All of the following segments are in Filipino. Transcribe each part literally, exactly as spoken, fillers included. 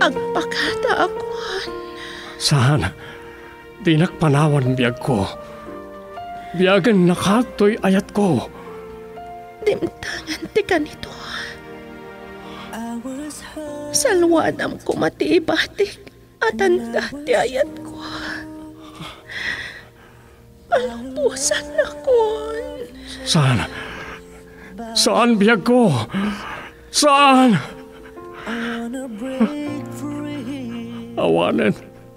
agpakata akon. Saan? Di nakpanawan biyag ko. Biyagan nakatoy ayat ko. Dimtangan ti kanito. Salwadam ko matiibatik at anda ti ayat ko. Palumpusan na kon. Saan? Saan biyag ko? Saan? Awanan.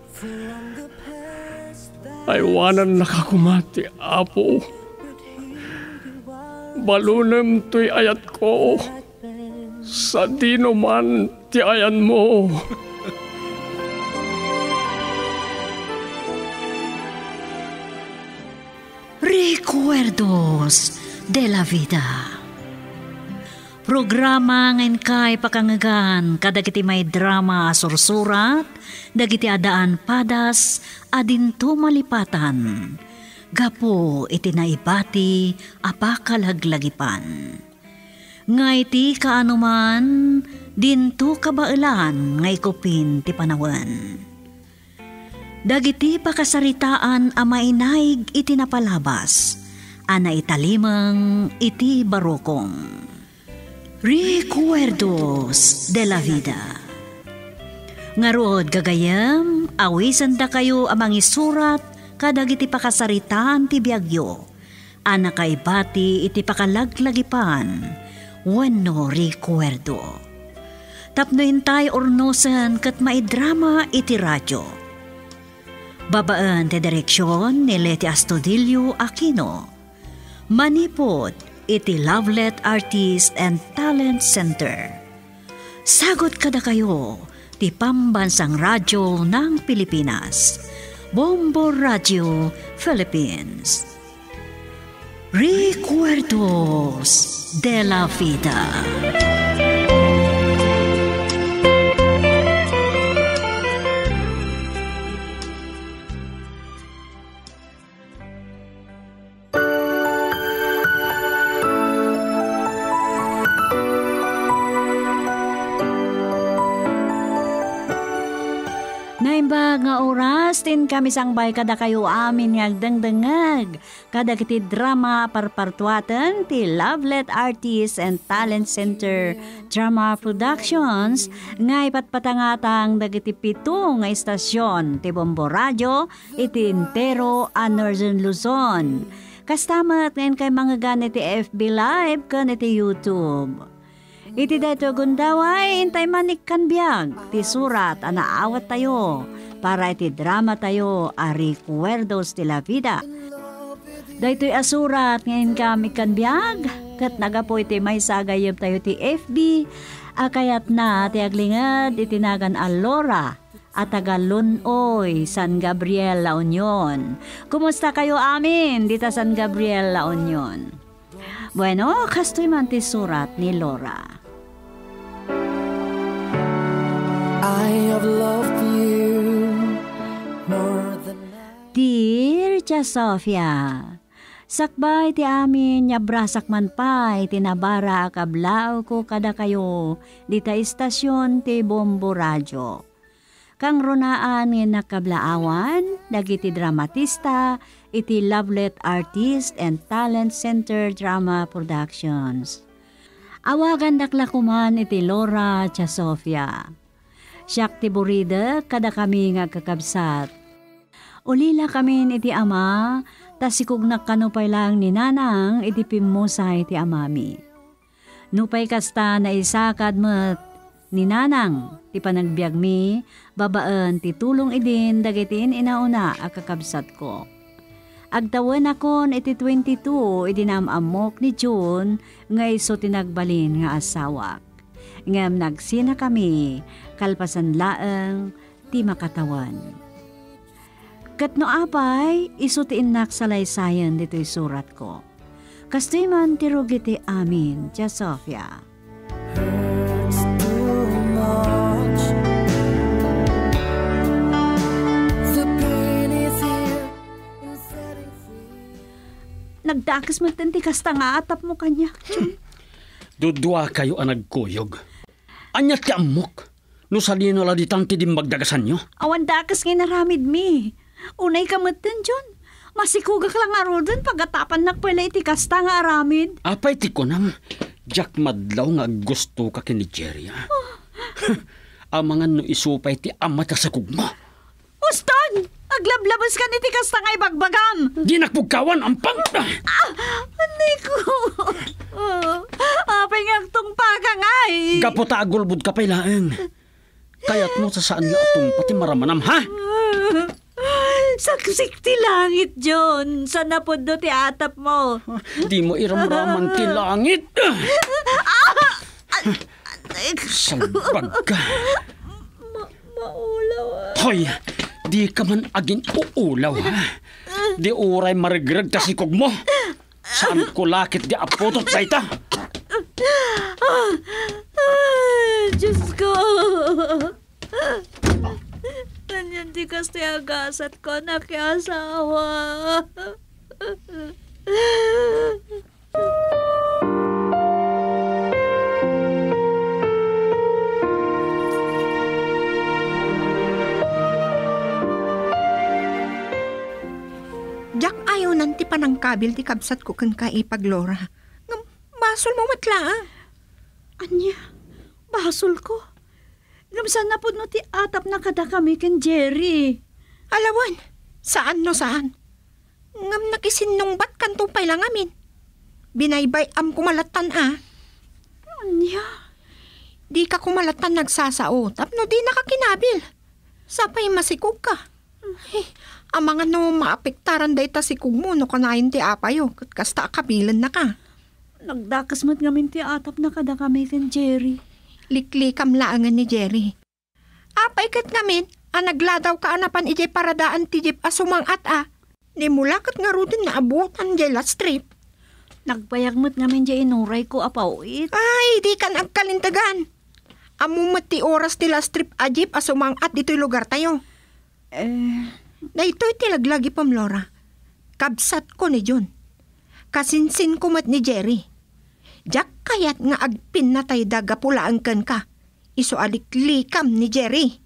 Aywanan nakakumati, Apo. Balunem to'y ayat ko. Sa dino man ti ayan mo. Recuerdos de la Vida. Programa ngayon kay pakangagan kadagiti may drama sursurat, dagiti adaan padas, adinto malipatan. Gapo iti naibati apakalaglagipan. Ngay ti kaanuman, dinto kabailan ngay kupin ti panawan. Dagiti pakasaritaan a mainaig iti napalabas, ana italimang iti barokong. Recuerdos de la Vida. Ngarod gagayam, awisan da kayo amang isurat kadagiti pakasaritaan ti biagyo. Ana kay bati iti pakalaglagipan, wenno recuerdo. Tapno intay ornosan kat maidrama iti radyo. Babaan ti direksyon ni Leti Astudillo Aquino. Manipod iti Lovelet Artist and Talent Center. Sagot kada kayo ti Pambansang Radyo ng Pilipinas. Bombo Radio Philippines. Recuerdos de la Vida. Naimbag nga oras, tin kami sangbay kada kayo amin ngagdangdangag. Kada kiti drama parpartuatan ti Lovelet Artists and Talent Center Drama Productions nga ipatpatangatang dagiti pito nga istasyon ti Bombo Radio iti Intero a Northern Luzon. Kastamat ngayon kay mga ganit ti F B Live kan iti YouTube. Iti dato gundaway, intay manik kan biyag, ti surat, anaawat tayo, para iti drama tayo, a Recuerdos de la Vida. Daytoy asurat, ngayon kami kan biyag, kat nagapo iti may sagayab tayo ti F B, akayat na ti aglingad, itinagan a Lora, at Tagalunoy, San Gabriel, La Union. Kumusta kayo amin, dita San Gabriel, La Union? Bueno, kastoy man ti surat ni Lora. I have loved you more than Dear Tia Sofia, sakbay ti amin yabrasak man pa itinabara akablao ko kada kayo dita istasyon ti Bombo Radio. Kang runaan nga nakablaawan, dagiti dramatista, iti Lovelet Artist and Talent Center Drama Productions. Awagan daklakuman iti Lora Tia Sofia. Siyak ti burida kada kami nga kakabsat. Ulila kami iti ama, tasikog nakanupay lang ni nanang iti pimusay ti amami. Nupay kasta na isakad met ni nanang ti panagbiag mi, babaan ti tulong idin dagitin inauna a kakabsat ko. Agtawan akon iti twenty-two idinamamok ni June nga iso tinagbalin nga asawak. Ngam nagsina kami, kalpasan laeng, ti makatawan. Kat no apay, iso ti inak salaysayan dito'y surat ko. Kastoy man ti rugi ti amin, Tia Sofia. hurts too much. The pain is here in setting free. Nagdakas man ti kasta nga atap mo kanya. Dudwa kayo ang nagkuyog. Anya ti amok. No salino la di tanti di magdagasan nyo. Awan dakas nga naramid mi. Unay kamatan, John. Masikugak lang aro dun pagkatapan nakpala iti kasta nga aramid. Apay ti ko nam, Jack madlaw nga gusto ka kini Jerry. Ah. Amangan no isupay ti amata sa kugma. Uston! Aglablabas ka niti kasta nga ibagbagam. Di nakpugkawan ang pang... Ah! Anay ko! Oh, apay nga tong pagangay. Gaputa agulbud ka pa'y laeng. Kaya't mo sa saan la atong pati maramanam, ha? Saksik ti langit, John. Sana po do ti atap mo. Di mo iramraman ti langit. Salbag ka. Ma maulaw ah. Hoy, di ka man agin uulaw, ha? Di uray marigrag ta si kog mo. Saan ko lakit di apotot sa ita? Ah, Diyos ko. Ganyan di kasi agasat ko na kiasawa. Jack, ayaw nanti pa ng kabil ti kabsat ko kan kaipag Lora. Ngam, basol mo matla ah. Anya, basol ko. Gamsan na po no ti atap na kada kami ken Jerry. Alawan, saan no saan? Ngam nakisinong bat kanto pay lang amin. Binaybay am kumalatan ah. Anya, Di ka kumalatan nagsasao, tapno di nakakinabil. Sapay masikog ka. Eh, ang mga no maapektaran day ta sikog mo no kanayin ti apayo, kat kasta kabilan na ka. nagdakas mo't ngamin ti atap na kada kami ken Jerry. Liklikam laangan ni Jerry. Apay kat ngamin, ang nagladaw ka anapan ijay paradaan ti jeep asumang at a. Ni mula kat nga rudin na abutan jay last trip. Nagbayag mo't ngamin jay inuray ko apawit. Ay, di kan agkalintagan. Amumat ti oras ti last trip a jeep asumang at dito'y lugar tayo. Eh, Na ito'y tilaglagi pam Lora. Kabsat ko ni John. Kasinsin ko mat ni Jerry. Jack kayat nga agpin na tayo daga pulaan kan ka. Iso aliklikam ni Jerry.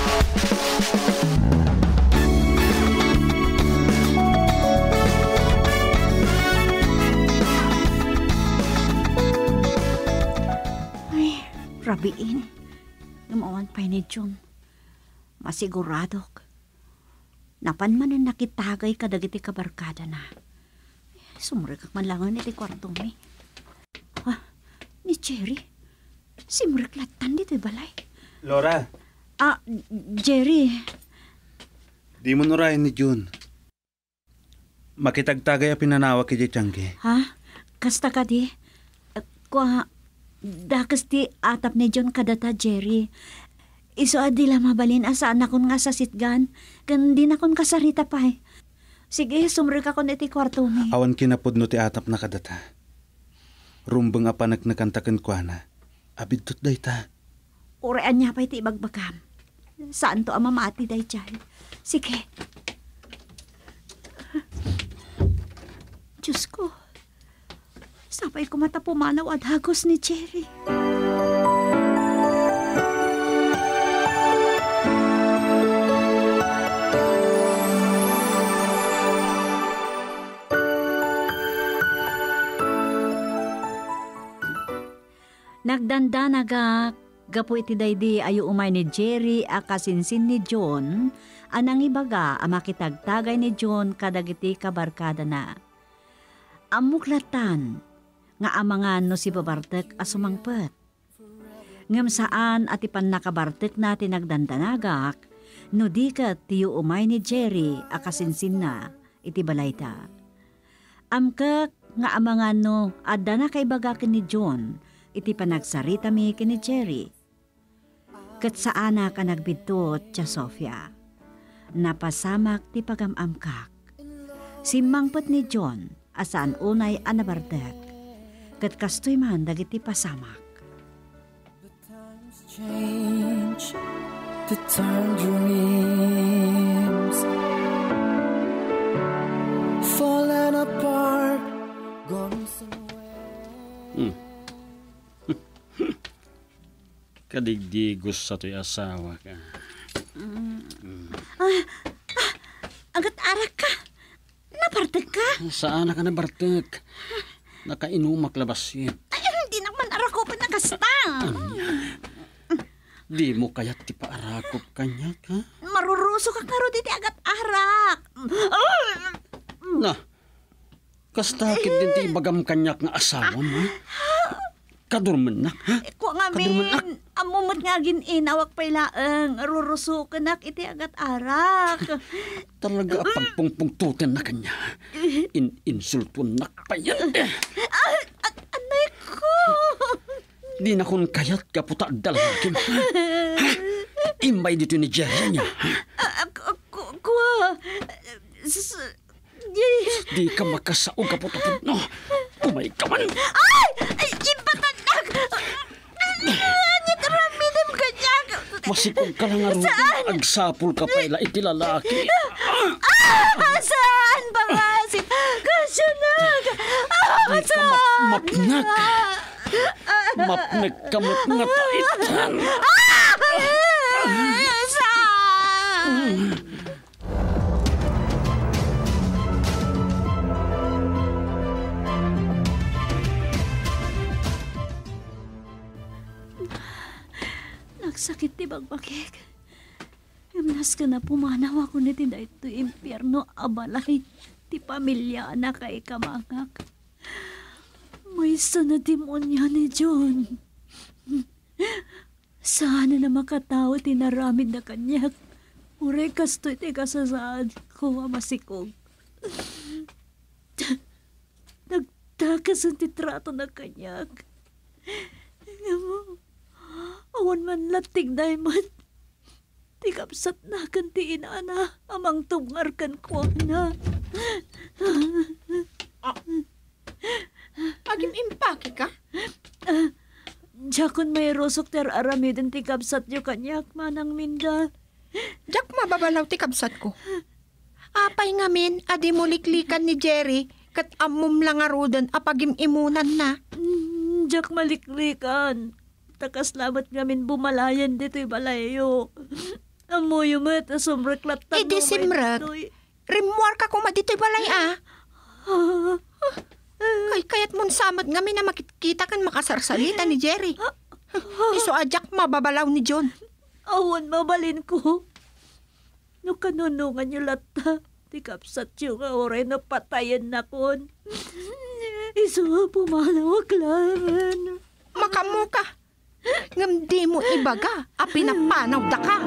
ay, rabiin. Gumawan pa ni John. Masiguradok. Napan man ang nakitagay kadagiti kabarkada na. Sumurik ak man langan iti kwarto mi. Ah, ni Jerry. Simurik latan dito'y balay. Laura, Ah, Jerry. di mo nurayan ni June. Makitagtagay a pinanawa kay Jachangi. Ha? Kasta ka di? Uh, Kwa, dakas ti atap ni John kadata, Jerry. Iso adila mabalin asaan akon nga sa sitgan. Kan din akon kasarita pa eh. Sige, sumrik ako na iti kwarto mi. Awan kinapod no ti atap na kadata. Rumbang a panagnakantakan kwa na. Abidtot day ta. Urean niya pa iti ibagbagam. Saan to ang mamati day dyan? Sige. Diyos ko. Sapay ko matapumanaw at hagos ni Jerry. Nagdanda naga gapo iti daydi ayo umay ni Jerry a kasinsin ni John anang ibaga a makitagtagay ni John kadagiti kabarkada na. Amuklatan nga amangan no si babartek a sumangpet. Ngem saan at ipan nakabartek natin nagdandanagak no di kat tiyo umay ni Jerry a kasinsin na iti balayta. Amkak nga amangan no adda na kay bagakin ni John iti panagsarita mi kini Jerry. Kat saana ka nagbidtot, Tia Sofia. Napasamak ti pagamamkak. Simangpet ni John, asaan unay anabartek. Kat kastoy man dagiti pasamak. Change to turn dreams falling apart, going somewhere. Hmm. Kadigdigos sa to'y asawa ka. Agat arak ka. Napartag ka. Saan ka na, Bartek? Nakainumak labas yun. Ay, hindi naman arak ko pa nakastang. Di mo kaya't ti paarakop kanya ka? Maruruso ka karo diti agat arak. Na, kastakit din ti ibagam kanyak nga asawa mo. Kadurman na, ha? Ko nga Kadurman na. min, amumot nga ginawak pa'y laeng, ruruso ka nak iti agat arak. Talaga pagpungpungtutin na kanya. In-insultun na pa yan. Eh. Ah, at anay ko. Di na kun kayat ka puta dalagin. Ha? Imbay dito ni Jerry niya. Ha? Ko, ko, Di ka makasaog ka puta no. Umay ka man. ay, ay, ibatanak. Anyat ramidam ka niya. Masikog ka lang nga rin. Agsapul ka pa ila iti lalaki. Ah, saan ba nga si Kasyunag? Ah, Di ka ma- mapnag. Mapnag ka matnga paitan. Saan? Nagsakit ti bagbakik. Imnas ka na pumanaw ako ni tinday to impyerno abalay. Ti pamilya na kay kamangak. May sana demonyo ni John. Sana na makatao tinaramid na kanyak. Uray kasto iti kasasaan ko masikog. Nagtakas ang titrato na kanyak. Awan man lating diamond. Tikapsat na kantiin ana. Amang tungarkan ko na. Agim impake ka? Uh, Jakon may rosok ter aramidin tikapsat yu kanyak manang minda. Jak mababalaw ti kabsat ko. Apay ngamin, adi mo liklikan ni Jerry, kat amum lang arudan apagim imunan na. Mm, Jak maliklikan. Takas lamat ngamin bumalayan dito'y balayo. Amoy umat asumreklat Eh di simrek. Rimuar ka kuma dito'y balay ah. Kay kayat mon samad ngamin na makikita kan makasarsalita ni Jerry. Iso ajak mababalaw ni John. Awan mabalin ko. No kanunungan niyo lata. Tikapsat yung oray na patayan na kon. Iso pumalawag lang. Makamu ka. Ngam di mo ibaga. Api na panaw da ka.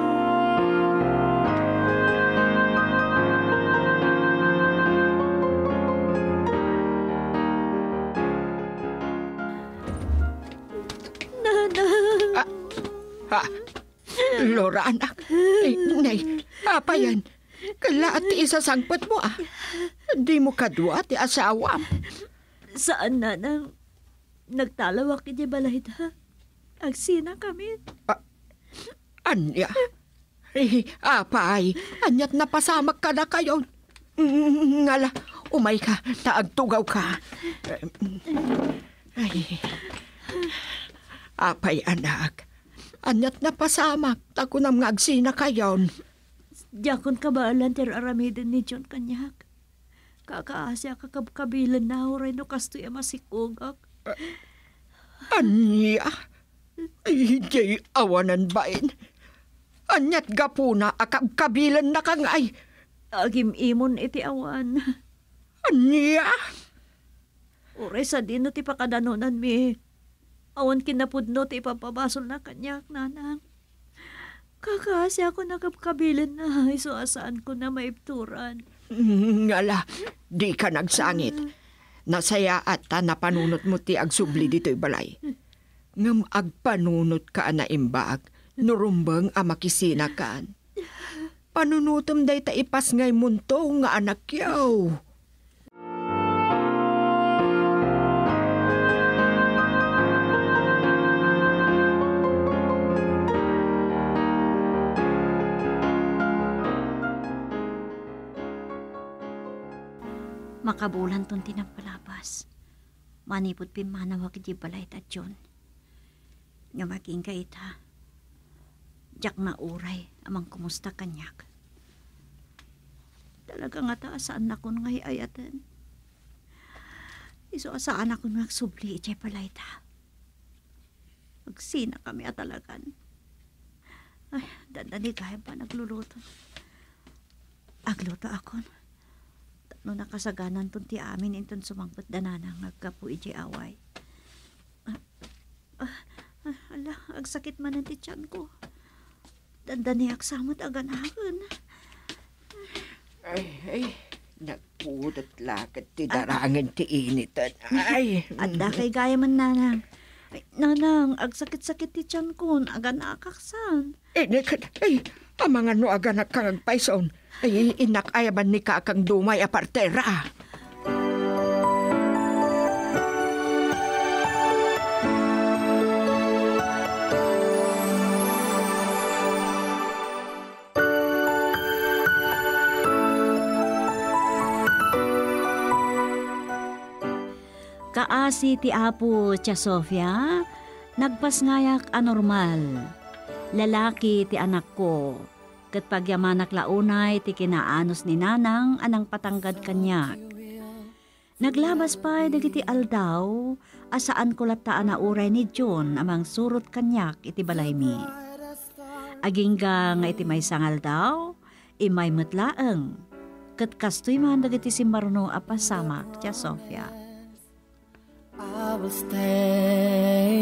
Nana. Ah, ha. Lora anak. Ay, nay, apa yan? Kala at isasangpot mo ah. Di mo kadwa ti asawa. Saan na nang nagtalawak ni balay ha? Agsina kami. Ah, anya? Ay, apay. Anyat napasamak ka na kayo. Mm, ngala, umay ka. Taagtugaw ka. Ay. Apay anak. Anyat napasamak. Tako nam ngagsina kayon. Jakon kabalan ter aramidin ni John kanyak. Kakaasya kakabkabilan na oray no kastoy masikugak. Anya? Ay, jay awanan bain. Anyat gapuna akabkabilan na kangay. Agim imon iti awan. Anya? Oray sa dino ti pakadanunan mi. Awan kinapudno ti ipapabasol na kanyak nanang. Kakaasya ko nakabkabilan na iso asaan ko na maipturan. Ngala, di ka nagsangit. Nasaya at ta napanunot mo ti agsubli dito'y balay. Ngam agpanunot ka na imbag, nurumbang amakisina kan. Panunutom day ta ipas ngay munto nga anak yaw. Makabulan ton tinampalabas. Manipod pimanawag di balay ta John. Nga maging kaita. Jack na uray, amang kumusta kanyak. Talaga nga ta, saan na ko nga hiayatan. Iso saan ako nga subli, ichay palay ta. Magsina kami at talagan. Ay, dandani kaya pa nagluluto. Agluto ako. No nakasaganan ton ti amin inton sumangpet danana ngagkapo iti away. Ah, ah, ah, ala, agsakit man ang ti tiyan ko. Dandani aksamot aganahan. Ay, ay, nagpudot lakad ti darangan ti initan. Ay, Adda kay gaya man nanang. Ay, nanang, agsakit-sakit ti tiyan ko, aga nakaksan. eh, nekad, ay, amang ano aga nakangagpaisaon. Ay, inak ayaban ni kakang dumay apartera. Kaasi ti Apo tia Sofia, nagpasngayak anormal. Lalaki ti anak ko, kat pagyamanak launay ti kinaanos ni nanang anang patanggad kanyak. Naglabas pa dagiti aldaw, asaan ko lataan na uray ni John amang surot kanyak iti balay mi. Agingga nga iti may sangal daw, imay matlaeng, kat kastoy man dagiti simbarno apasamak tia Sofia. I will stay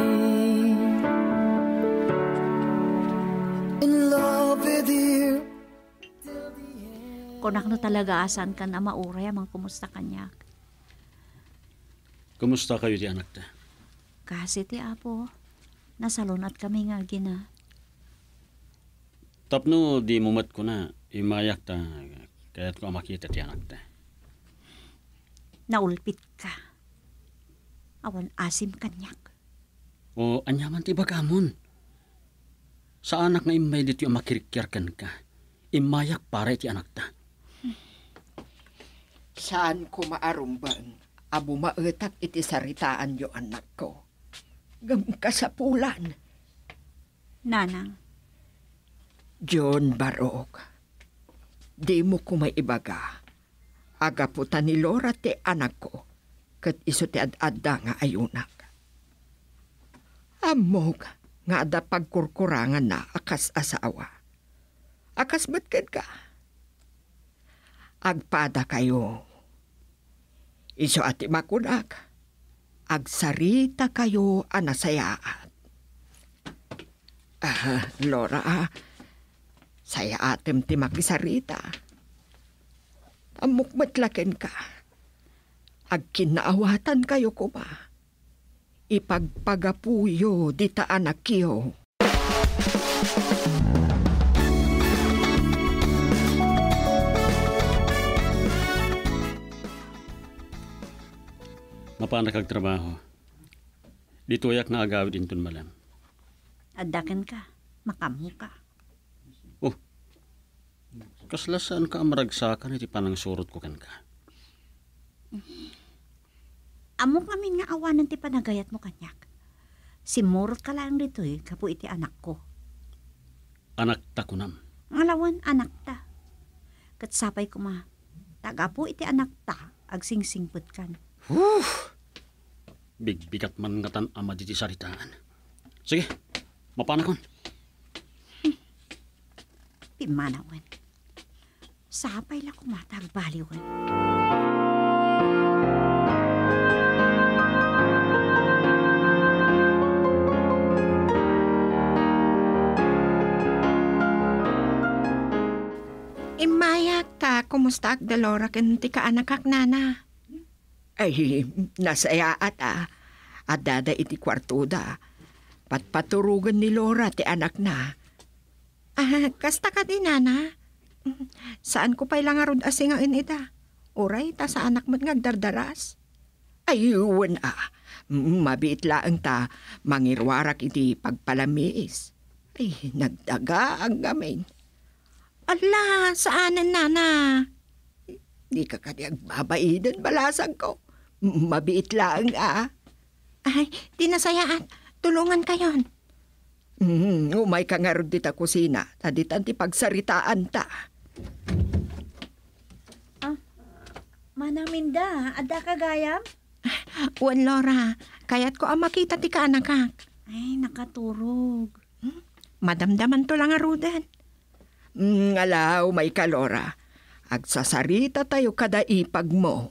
in love with you. Kunak no talaga asan ka na mauray amang kumusta kanyak. Kumusta kayo ti anak ta? Kasi ti Apo, nasalunat kami nga gina. Tapno di mumat ko na imayak ta kaya't ko makita ti anak ta. Naulpit ka. Awan asim kanyak. O anyaman ti bagamon. Sa anak nga imay dito yung makirikyarkan ka. Imayak para ti anak ta. Saan ko maarumbang abo maetak iti saritaan yo anak ko. Gam kasapulan. Nanang, John Barok, di mo ko may ibaga. Agaputan ni Laura ti anak ko. Kat iso ti ad-adda nga ayunak. Amog nga ada pagkurkurangan na akas asawa. Akas ba't ka? Agpada kayo. Iso ati makunak. Agsarita kayo anasayaan. Ah, Laura, ah, saya atem ti makisarita. Amok matlaken ka. Agkinaawatan kayo kuma. Ipagpagapuyo dita anak kiyo. Mapana kag trabaho. Dito yak nga agawid inton malam. adakan ka, makamu ka. Oh, kaslasan ka amaragsakan iti panang surot ko kan ka. Amo kami nga awanan ti panagayat mo kanyak. Simurot ka lang dito eh, kapo iti anak ko. Anak ta kunam. Ngalawan anak ta. Katsapay ko ma, taga po iti anak ta, agsingsingput kan. Huh! Bigbigat man nga tan ama diti saritaan. Sige, mapanakon. Hmm. Pimanawan. Sapay la kumatag baliwan. Imayak ta, kumusta agdalora ken ti kaanakak nana? Ay, nasaya at ah. At dada iti kwartuda. Patpaturugan ni Laura ti anak na. Ah, kasta ka di nana? Saan ko pa'y langarod asingain ita? Uray, ta sa anak mo't ngagdardaras? Ay, uwan ah. Mabiit laang ta, mangirwarak iti pagpalamis. Ay, nagdaga ang gaming. Ala, saanan nana? Di ka kanyang babaidan balasang ko. Mabiit lang ah. Ay, di nasayaan. Tulungan kayon. Hmm, umay ka nga ron dita kusina. Taditan ti pagsaritaan ta. Manang Minda, ada ka gayam? Wan Lora, kaya't ko ang makita ti ka anak ka. Ay, nakaturog. Madamdaman to lang arudan. Mm, alaw, may ka Lora. Agsasarita tayo kada ipag mo.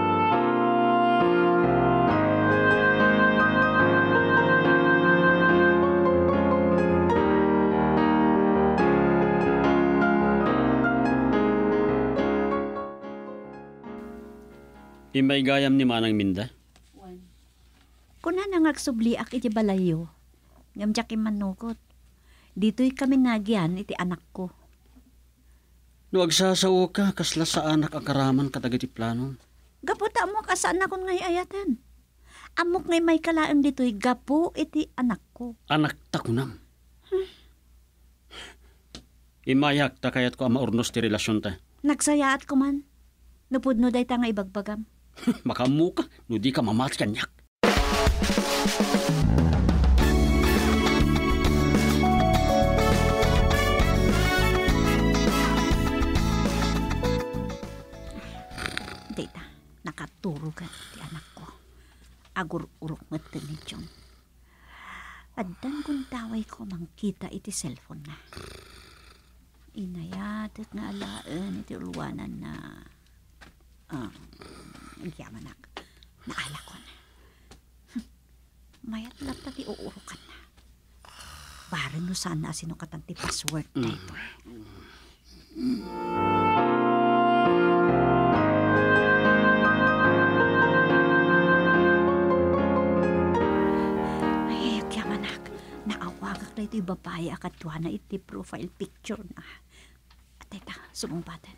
Imay gayam ni Manang Minda. Kuna nang agsubliak iti balayo. Ngam tiyakim manukot. Dito'y kami nagyan iti anak ko. No agsasawo ka, kasla sa anak akaraman katagiti planon. Gaputa mo kasaan akong ngay ayatan. Amok ngay may kalaang dito'y gapu iti anak ko. Anak ta kunam. Hmm. Imayak ta kayat ko ang maurnos ti relasyon ta. Nagsayaat ko man. Napudno day ta nga ibagbagam. Makamu ka, no di ka mamati kanyak. Dita, nakaturugan ti anak ko. Agur-urok nga tinidyon. Addan kung taway ko mangkita iti cellphone na. Inayat at nga alaan iti ulwanan na... Ah, ang yaman ak. Naala ko na. Mayat lang tati uurukan na. Baran no sana sino katanti password type. Ay, ang yaman ak. Naawagak na ito'y babae akatwa na iti profile picture na. At ita, sumumpatan.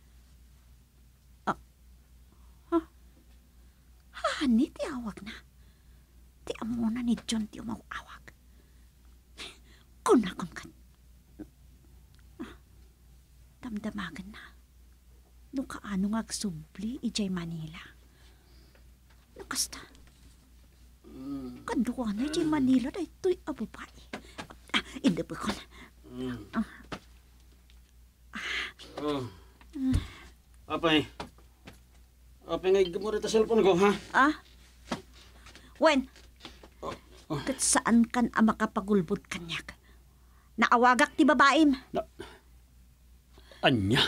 Hani, ti awag na. Ti amuna ni John ti umawawag. Kunakon ka. Ah, damdamagan na. No kaano nga agsubli ijay Manila. No kasta. Kaduwa na ijay Manila na ito'y abubay. Ah, hindi pa ko na. Ah. Oh. Apay. Apay nga igamura ita cellphone ko, ha? Ah? Wen? Kat saan kan ang makapagulbot kanyak? Naawagak ti babaim. Na... Anya?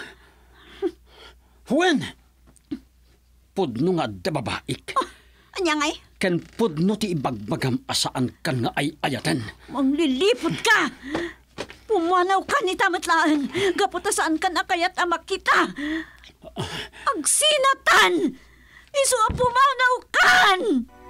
Wen? Pudno nga da babaik. Oh, anya ngay? Ken pudno ti ibagbagam asaan kan nga ay ayatan. Manglilipot ka! Pumanaw ka ni tamatlaan. Gaputa saan ka na kaya't amak kita. Agsinatan! Iso ang pumanaw kan!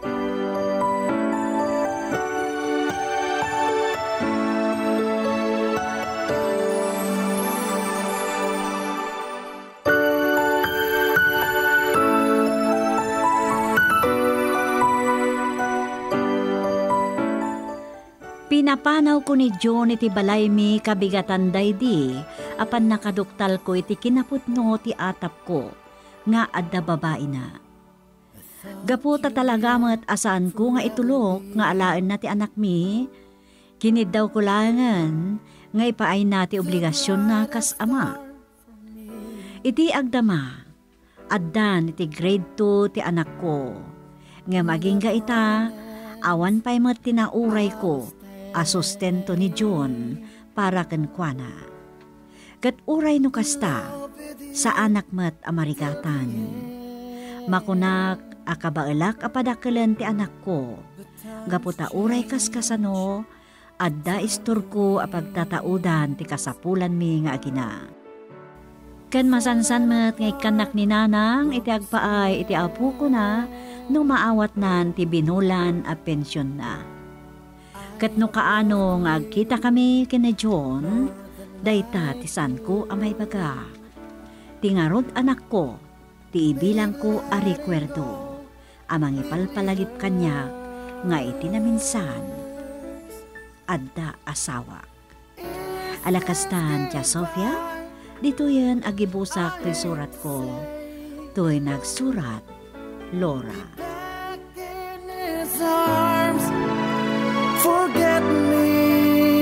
Pinapanaw ko ni John iti balay mi kabigatan daydi, apan nakaduktal ko iti kinaputno ti atap ko, nga adda babae na. Gaputa talaga mo't asaan ko nga itulok, nga alaan na ti anak mi, kinid daw ko langan, nga ipaay na ti obligasyon na kas ama. Iti agdama, addan iti grade two ti anak ko, nga maging ga ita, awan pa'y mo't tinauray ko, asustento ni John para kenkwana. Kat uray no kasta sa anak met amarigatan. Makunak akabaelak apadakelen ti anak ko. Gaputa uray kaskasano adda istor ko apagtataudan ti kasapulan mi nga agina. Ken masansan met ngay kanak ni nanang iti agpaay iti apo ko na no maawat nan ti binulan a pensyon na. Kat no kaano nga agkita kami kina John, dayta ti san ko amay baga. Tingarod anak ko, ti ibilang ko a rekwerdo, amang ipalpalagip kanya nga iti na minsan, adda asawa. Alakastan tia Sofia, dito yan agibusak ti surat ko, to'y nagsurat, Laura. Forget me.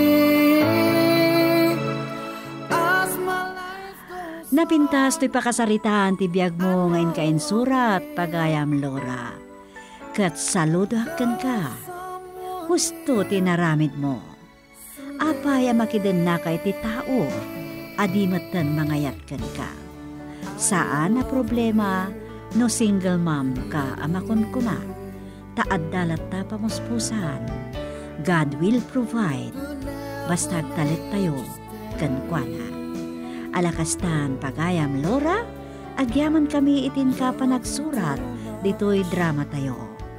Napintas to'y pakasaritaan ti biyag mo ngayon kain surat pagayam Lora. Kat saludakan ka. Husto tinaramid mo. Apaya makiden na kay ti tao. Adimatan mangayat kan ka. Saan na problema no single mom ka amakon ko na. Taad dalat ta pamuspusan. God will provide. Basta talit tayo kan kuana. Alakastan pagayam Lora, agyaman kami itin ka pa nagsurat, dito'y drama tayo.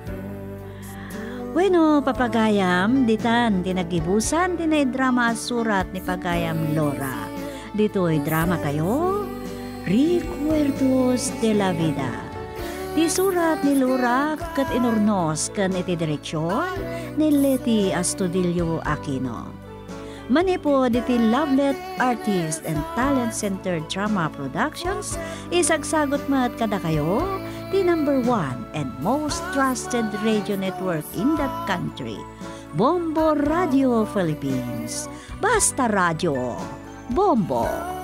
Bueno, papagayam, ditan, tinagibusan, tinay drama surat ni pagayam Lora. Dito'y drama tayo, Recuerdos de la Vida. Di surat ni Lora kat inornos kan iti direksyon ni Leti Astudillo Aquino. Manipod iti Lovelet Artist and Talent Center Drama Productions, isagsagot mat kada kayo, the number one and most trusted radio network in the country, Bombo Radio Philippines. Basta Radio, Bombo.